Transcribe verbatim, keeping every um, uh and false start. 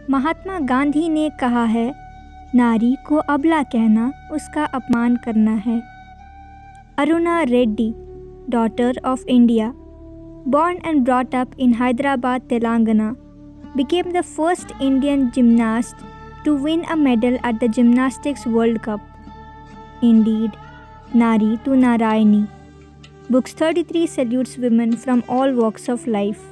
महात्मा गांधी ने कहा है, नारी को अबला कहना उसका अपमान करना है। Aruna Reddy, daughter of India, born and brought up in Hyderabad, Telangana, became the first Indian gymnast to win a medal at the Gymnastics World Cup. Indeed, Nari to Narayani. Books thirty-three salutes women from all walks of life.